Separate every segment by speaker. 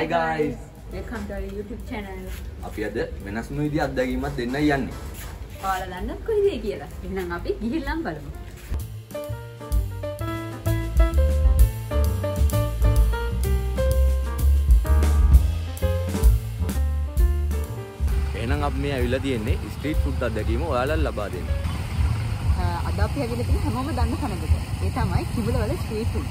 Speaker 1: Hi guys.
Speaker 2: Welcome to our YouTube channel.
Speaker 1: අපි අද වෙනස්ම විදිහ අත්දැකීමක් දෙන්නයි යන්නේ.
Speaker 2: ඔයාලා දන්නත් කොයිද කියලා. එහෙනම් අපි ගිහිල්ලා බලමු.
Speaker 1: එහෙනම් අපි මේ ඇවිල්ලා තියෙන්නේ ස්ට්‍රීට් ෆුඩ් අත්දැකීම ඔයාලට ලබා දෙන්න.
Speaker 2: අද අපි ඇවිල්ලා තියෙන හැමෝම දන්න තැනකට. ඒ තමයි කිබුලවල ස්ට්‍රීට් ෆුඩ්.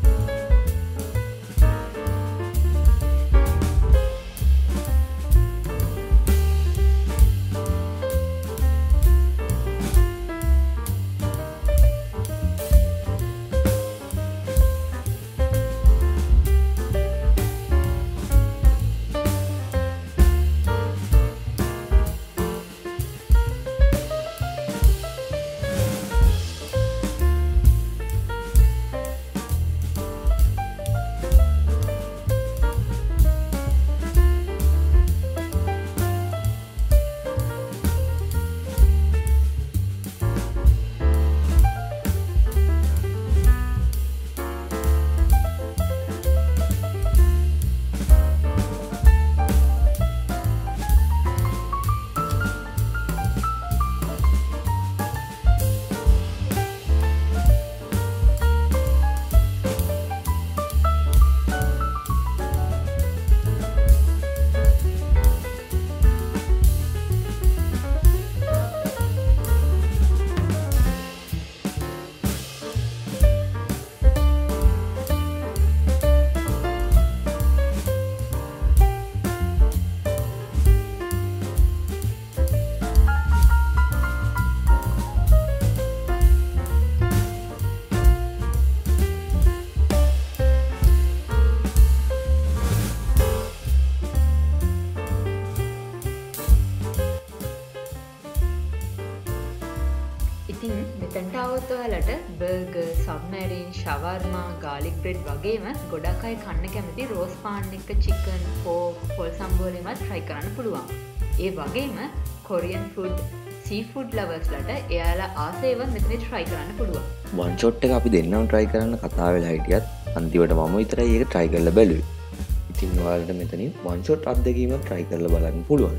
Speaker 2: ඉතින් මෙතනට આવොත් ඔයාලට බර්ගර්, සබ්මැරින්, ෂවර්මා, ගාර්ලික් බ්‍රෙඩ් වගේම ගොඩක් අය කන්න කැමති රෝස් පාන් එක්ක චිකන්, පෝක්, පොල් සම්බෝලෙමත් try කරන්න පුළුවන්. ඒ වගේම කොරියන් ෆුඩ්, සී ෆුඩ් ලවර්ස්ලට එයාලා ආසේව මෙතන try කරන්න පුළුවන්.
Speaker 1: වන් ෂොට් එක අපි දෙන්නම try කරන්න කතා වෙලා හිටියත් අන්තිමට මම විතරයි ඒක try කරලා බැලුවේ. ඉතින් ඔයාලට මෙතනින් වන් ෂොට් අත්දැකීම try කරලා බලන්න පුළුවන්.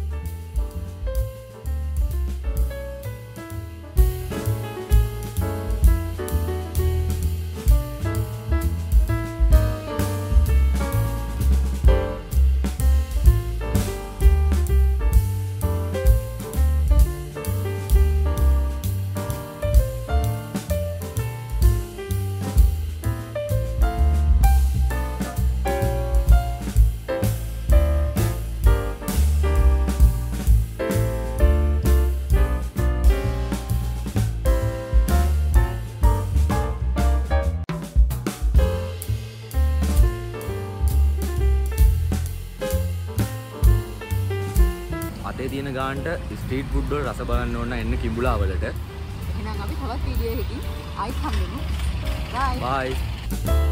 Speaker 1: අතේ තියෙන ගානට ස්ට්‍රීට් ෆුඩ් වල රස බලන්න ඕන එන්න කිඹුලාවලට.
Speaker 2: එහෙනම් අපි තවත් වීඩියෝ එකකින් ආයි හම්බෙමු. බයි.
Speaker 1: බයි.